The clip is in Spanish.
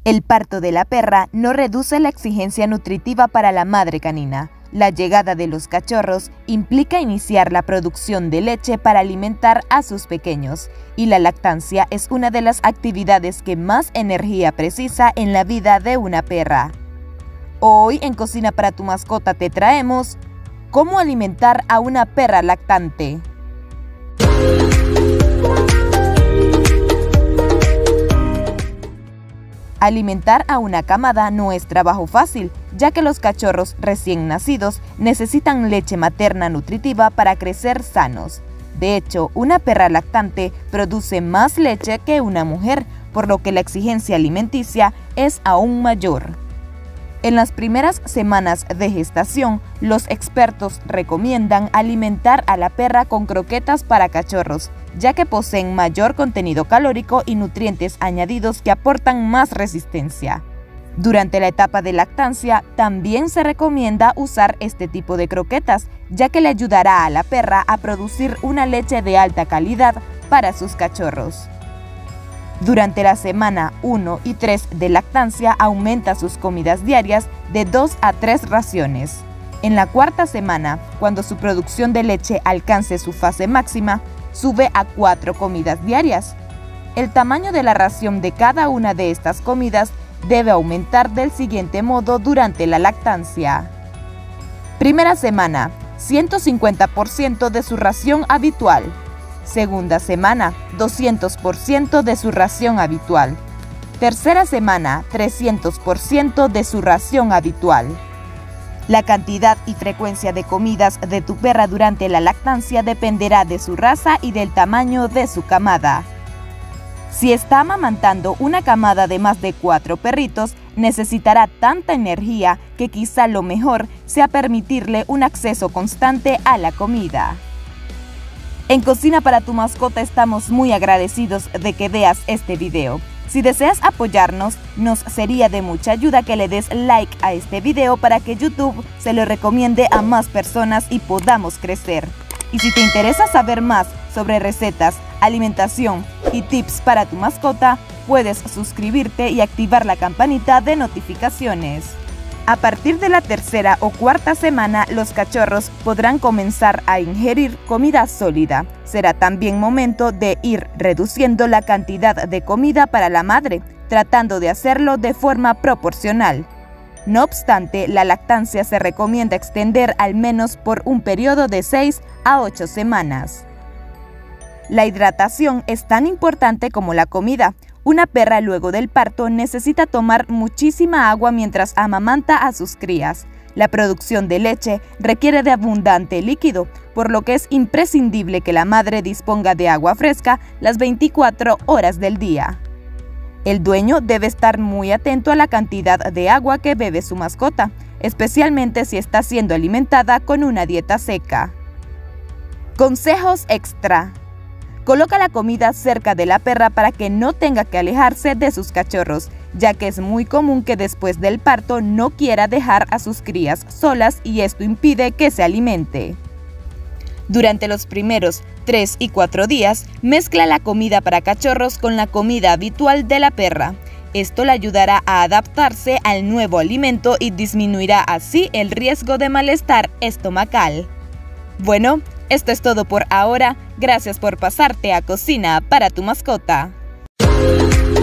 El parto de la perra no reduce la exigencia nutritiva para la madre canina. La llegada de los cachorros implica iniciar la producción de leche para alimentar a sus pequeños, y la lactancia es una de las actividades que más energía precisa en la vida de una perra. Hoy en Cocina para tu Mascota te traemos ¿cómo alimentar a una perra lactante? Alimentar a una camada no es trabajo fácil, ya que los cachorros recién nacidos necesitan leche materna nutritiva para crecer sanos. De hecho, una perra lactante produce más leche que una mujer, por lo que la exigencia alimenticia es aún mayor. En las primeras semanas de gestación, los expertos recomiendan alimentar a la perra con croquetas para cachorros, ya que poseen mayor contenido calórico y nutrientes añadidos que aportan más resistencia. Durante la etapa de lactancia, también se recomienda usar este tipo de croquetas, ya que le ayudará a la perra a producir una leche de alta calidad para sus cachorros. Durante la semana 1 y 3 de lactancia aumenta sus comidas diarias de 2 a 3 raciones. En la cuarta semana, cuando su producción de leche alcance su fase máxima, sube a 4 comidas diarias. El tamaño de la ración de cada una de estas comidas debe aumentar del siguiente modo durante la lactancia. Primera semana, 150% de su ración habitual. Segunda semana, 200% de su ración habitual. Tercera semana, 300% de su ración habitual. La cantidad y frecuencia de comidas de tu perra durante la lactancia dependerá de su raza y del tamaño de su camada. Si está amamantando una camada de más de 4 perritos, necesitará tanta energía que quizá lo mejor sea permitirle un acceso constante a la comida. En Cocina para tu Mascota estamos muy agradecidos de que veas este video. Si deseas apoyarnos, nos sería de mucha ayuda que le des like a este video para que YouTube se lo recomiende a más personas y podamos crecer. Y si te interesa saber más sobre recetas, alimentación y tips para tu mascota, puedes suscribirte y activar la campanita de notificaciones. A partir de la tercera o cuarta semana, los cachorros podrán comenzar a ingerir comida sólida. Será también momento de ir reduciendo la cantidad de comida para la madre, tratando de hacerlo de forma proporcional. No obstante, la lactancia se recomienda extender al menos por un periodo de 6 a 8 semanas. La hidratación es tan importante como la comida. Una perra luego del parto necesita tomar muchísima agua mientras amamanta a sus crías. La producción de leche requiere de abundante líquido, por lo que es imprescindible que la madre disponga de agua fresca las 24 horas del día. El dueño debe estar muy atento a la cantidad de agua que bebe su mascota, especialmente si está siendo alimentada con una dieta seca. Consejos extra. Coloca la comida cerca de la perra para que no tenga que alejarse de sus cachorros, ya que es muy común que después del parto no quiera dejar a sus crías solas y esto impide que se alimente. Durante los primeros 3 y 4 días, mezcla la comida para cachorros con la comida habitual de la perra. Esto le ayudará a adaptarse al nuevo alimento y disminuirá así el riesgo de malestar estomacal. Bueno, esto es todo por ahora. Gracias por pasarte a Cocina para tu Mascota.